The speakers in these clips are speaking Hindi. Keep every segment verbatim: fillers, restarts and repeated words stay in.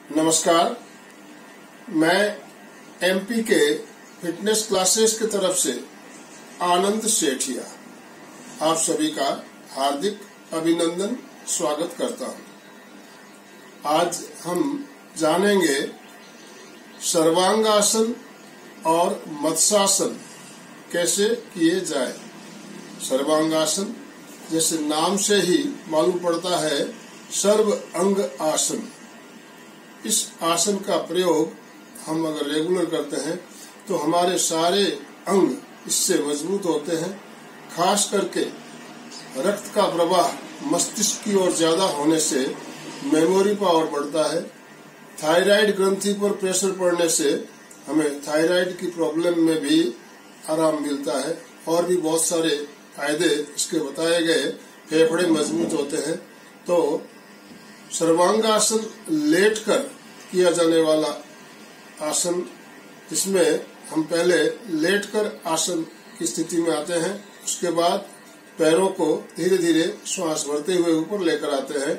नमस्कार, मैं एमपी के फिटनेस क्लासेस की तरफ से आनंद सेठिया आप सभी का हार्दिक अभिनंदन स्वागत करता हूं। आज हम जानेंगे सर्वांगासन और मत्स्यासन कैसे किए जाए। सर्वांगासन जैसे नाम से ही मालूम पड़ता है, सर्व अंग आसन। इस आसन का प्रयोग हम अगर रेगुलर करते हैं तो हमारे सारे अंग इससे मजबूत होते हैं। खास करके रक्त का प्रवाह मस्तिष्क की ओर ज्यादा होने से मेमोरी पावर बढ़ता है। थायराइड ग्रंथि पर प्रेशर पड़ने से हमें थायराइड की प्रॉब्लम में भी आराम मिलता है और भी बहुत सारे फायदे इसके बताए गए। फेफड़े मजबूत होते हैं। तो सर्वांगासन लेटकर किया जाने वाला आसन, जिसमें हम पहले लेटकर आसन की स्थिति में आते हैं, उसके बाद पैरों को धीरे धीरे श्वास भरते हुए ऊपर लेकर आते हैं।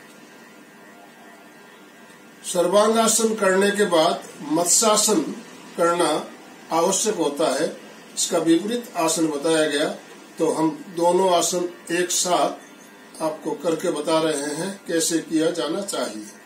सर्वांगासन करने के बाद मत्स्यासन करना आवश्यक होता है। इसका विपरीत आसन बताया गया, तो हम दोनों आसन एक साथ आपको करके बता रहे हैं कैसे किया जाना चाहिए।